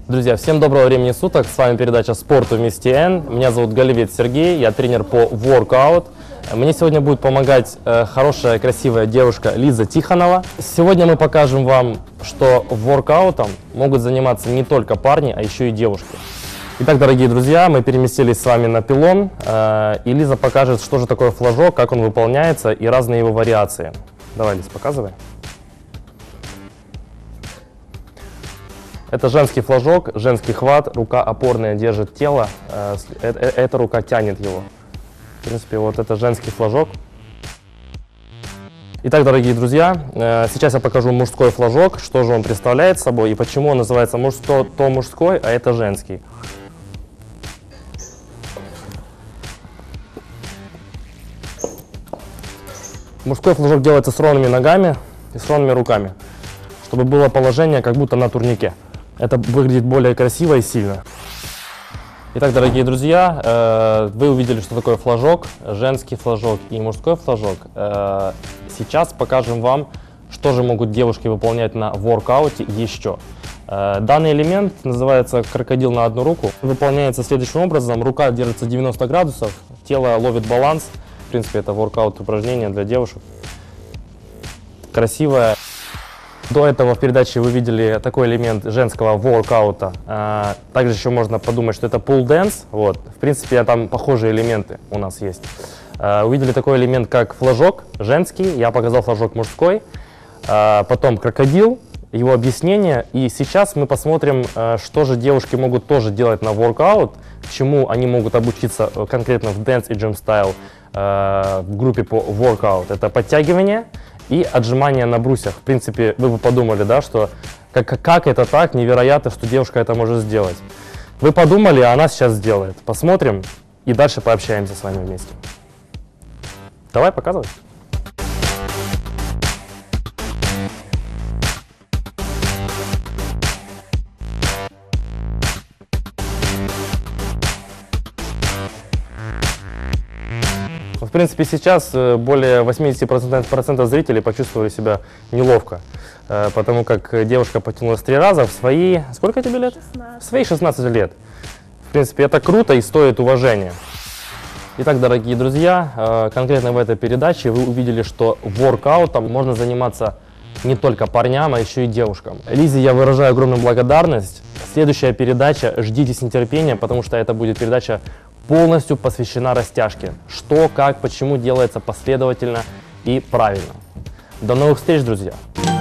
Друзья, всем доброго времени суток, с вами передача «Спорт вместе Н». Меня зовут Галевец Сергей, я тренер по воркаут. Мне сегодня будет помогать хорошая, красивая девушка Лиза Тихонова. Сегодня мы покажем вам, что воркаутом могут заниматься не только парни, а еще и девушки. Итак, дорогие друзья, мы переместились с вами на пилон, и Лиза покажет, что же такое флажок, как он выполняется и разные его вариации. Давай, Лиз, показывай. Это женский флажок, женский хват, рука опорная держит тело, эта рука тянет его. В принципе, вот это женский флажок. Итак, дорогие друзья, сейчас я покажу мужской флажок, что же он представляет собой и почему он называется то мужской, а это женский. Мужской флажок делается с ровными ногами и с ровными руками, чтобы было положение как будто на турнике. Это выглядит более красиво и сильно. Итак, дорогие друзья, вы увидели, что такое флажок, женский флажок и мужской флажок. Сейчас покажем вам, что же могут девушки выполнять на воркауте еще. Данный элемент называется крокодил на одну руку. Выполняется следующим образом. Рука держится 90 градусов, тело ловит баланс. В принципе, это воркаут упражнение для девушек. Красивое. До этого в передаче вы видели такой элемент женского воркаута. Также еще можно подумать, что это pull dance. Вот. В принципе, там похожие элементы у нас есть. Увидели такой элемент, как флажок женский. Я показал флажок мужской. Потом крокодил, его объяснение. И сейчас мы посмотрим, что же девушки могут тоже делать на воркаут, чему они могут обучиться конкретно в dance и gym style в группе по воркаут. Это подтягивание и отжимания на брусьях. В принципе, вы бы подумали, да, что как это так, невероятно, что девушка это может сделать. Вы подумали, а она сейчас сделает. Посмотрим и дальше пообщаемся с вами вместе. Давай, показывай. В принципе, сейчас более 80% зрителей почувствовали себя неловко, потому как девушка потянулась 3 раза в свои... Сколько тебе лет? 16. В свои 16 лет. В принципе, это круто и стоит уважения. Итак, дорогие друзья, конкретно в этой передаче вы увидели, что воркаутом можно заниматься не только парням, а еще и девушкам. Лизе я выражаю огромную благодарность. Следующая передача ждите с нетерпением, потому что это будет передача полностью посвящена растяжке. Что, как, почему делается последовательно и правильно. До новых встреч, друзья!